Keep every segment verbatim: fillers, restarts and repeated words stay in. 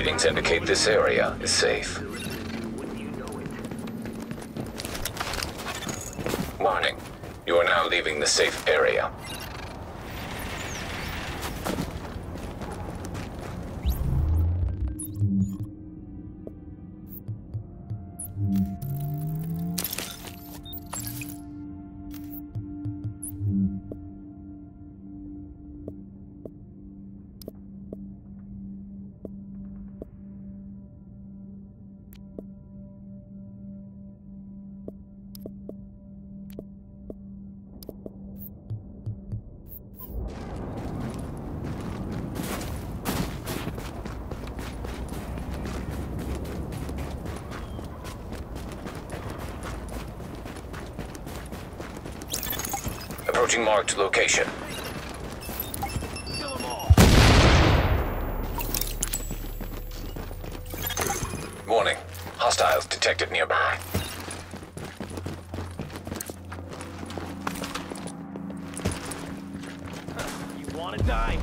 readings indicate this area is safe. Warning. You are now leaving the safe area. Approaching marked location. Kill them all. Warning. Hostiles detected nearby. You want to die?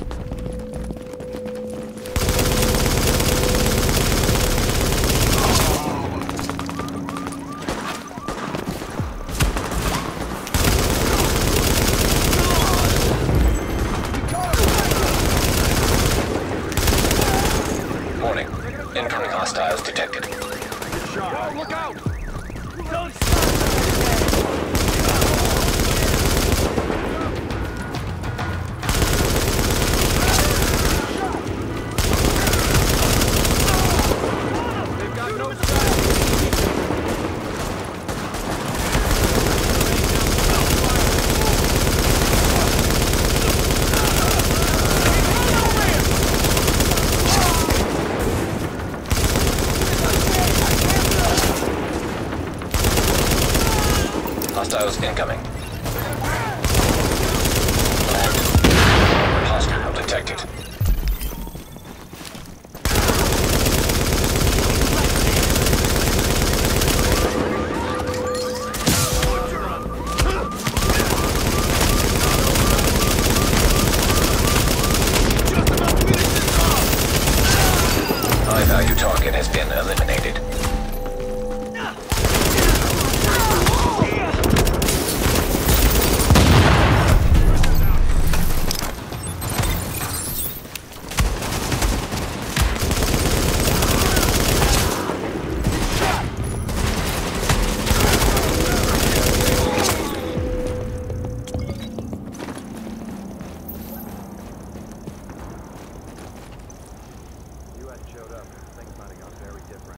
Warning. Incoming hostiles detected. Yo, look out! Don't They've got no Hostiles incoming. Hostile detected.